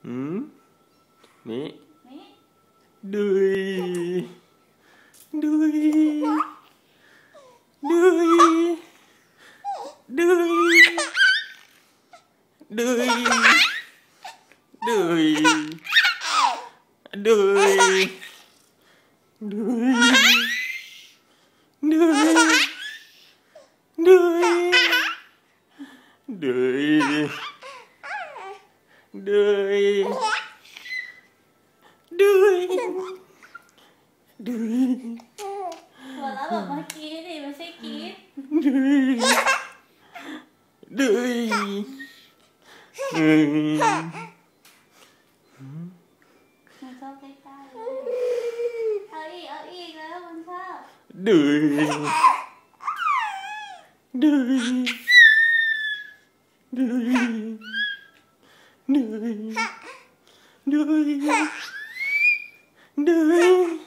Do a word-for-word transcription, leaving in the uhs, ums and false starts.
อืมนี่ดุยดุยดุยดุยดุยดุยดุยดุยดุยดุยดุยดุยดุยหัวเราะแบบเมื่อกี้ดิไม่ใช่กรี๊ดดุยดุยอืมมันชอบใกล้ๆเลยเอาอีกเอาอีกแล้วมันชอบดุยดุยดุยดุยดุยดุย